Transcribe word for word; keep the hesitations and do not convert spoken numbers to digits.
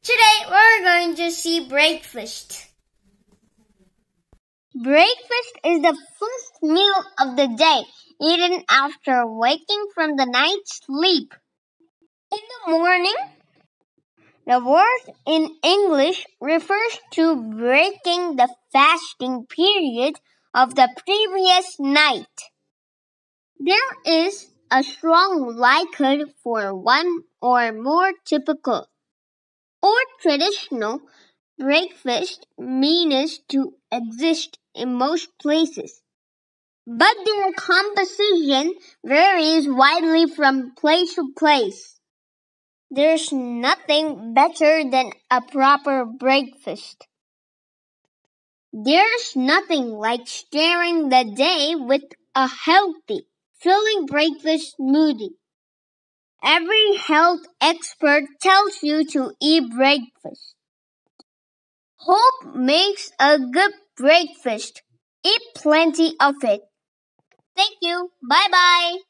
Today we're going to see breakfast. Breakfast is the first meal of the day, eaten after waking from the night's sleep. In the morning, the word in English refers to breaking the fasting period of the previous night. There is a strong likelihood for one or more typical or traditional breakfast means to exist in most places, but their composition varies widely from place to place. There's nothing better than a proper breakfast. There's nothing like starting the day with a healthy, filling breakfast smoothie. Every health expert tells you to eat breakfast. Hope makes a good breakfast. Eat plenty of it. Thank you. Bye bye.